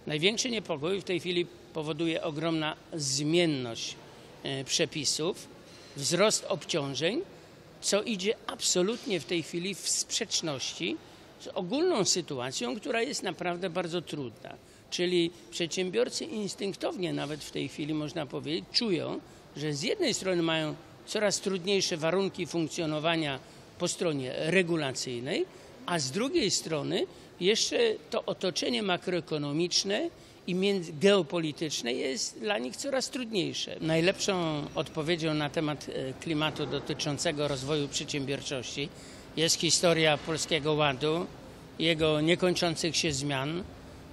Największy niepokój w tej chwili powoduje ogromna zmienność przepisów, wzrost obciążeń, co idzie absolutnie w tej chwili w sprzeczności z ogólną sytuacją, która jest naprawdę bardzo trudna. Czyli przedsiębiorcy instynktownie nawet w tej chwili, można powiedzieć, czują, że z jednej strony mają coraz trudniejsze warunki funkcjonowania po stronie regulacyjnej, a z drugiej strony jeszcze to otoczenie makroekonomiczne i geopolityczne jest dla nich coraz trudniejsze. Najlepszą odpowiedzią na temat klimatu dotyczącego rozwoju przedsiębiorczości jest historia Polskiego Ładu, jego niekończących się zmian,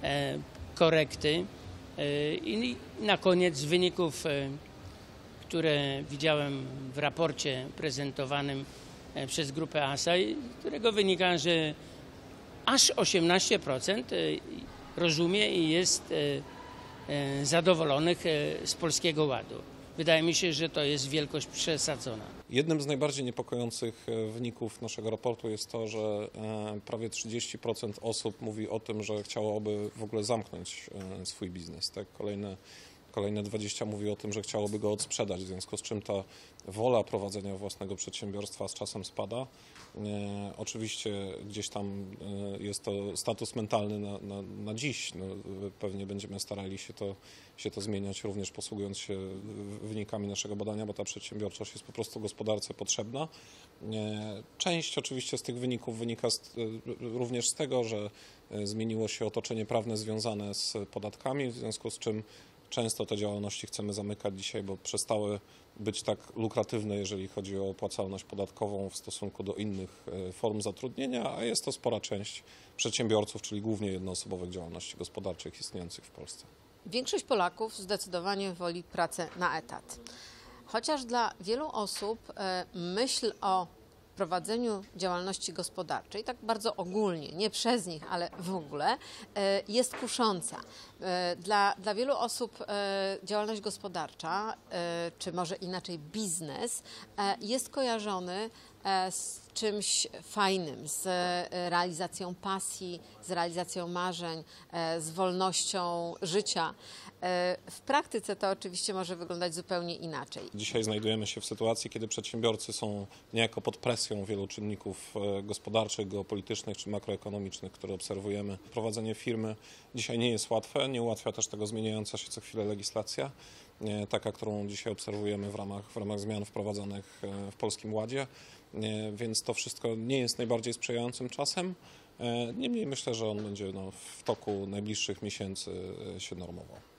korekty i na koniec wyników, które widziałem w raporcie prezentowanym przez grupę ASAI, z którego wynika, że aż 18% rozumie i jest zadowolonych z Polskiego Ładu. Wydaje mi się, że to jest wielkość przesadzona. Jednym z najbardziej niepokojących wyników naszego raportu jest to, że prawie 30% osób mówi o tym, że chciałoby w ogóle zamknąć swój biznes. Tak? Kolejne 20% mówi o tym, że chciałoby go odsprzedać, w związku z czym ta wola prowadzenia własnego przedsiębiorstwa z czasem spada. Oczywiście gdzieś tam jest to status mentalny na dziś. No, pewnie będziemy starali się to zmieniać, również posługując się wynikami naszego badania, bo ta przedsiębiorczość jest po prostu gospodarce potrzebna. Część oczywiście z tych wyników wynika również z tego, że zmieniło się otoczenie prawne związane z podatkami, w związku z czym często te działalności chcemy zamykać dzisiaj, bo przestały być tak lukratywne, jeżeli chodzi o opłacalność podatkową w stosunku do innych form zatrudnienia, a jest to spora część przedsiębiorców, czyli głównie jednoosobowych działalności gospodarczych istniejących w Polsce. Większość Polaków zdecydowanie woli pracę na etat. Chociaż dla wielu osób myśl o prowadzeniu działalności gospodarczej, tak bardzo ogólnie, nie przez nich, ale w ogóle, jest kusząca. Dla wielu osób działalność gospodarcza, czy może inaczej biznes, jest kojarzony z czymś fajnym, z realizacją pasji, z realizacją marzeń, z wolnością życia. W praktyce to oczywiście może wyglądać zupełnie inaczej. Dzisiaj znajdujemy się w sytuacji, kiedy przedsiębiorcy są niejako pod presją wielu czynników gospodarczych, geopolitycznych czy makroekonomicznych, które obserwujemy. Prowadzenie firmy dzisiaj nie jest łatwe, nie ułatwia też tego zmieniająca się co chwilę legislacja, taka, którą dzisiaj obserwujemy w ramach zmian wprowadzanych w Polskim Ładzie, więc to wszystko nie jest najbardziej sprzyjającym czasem. Niemniej myślę, że on będzie w toku najbliższych miesięcy się normował.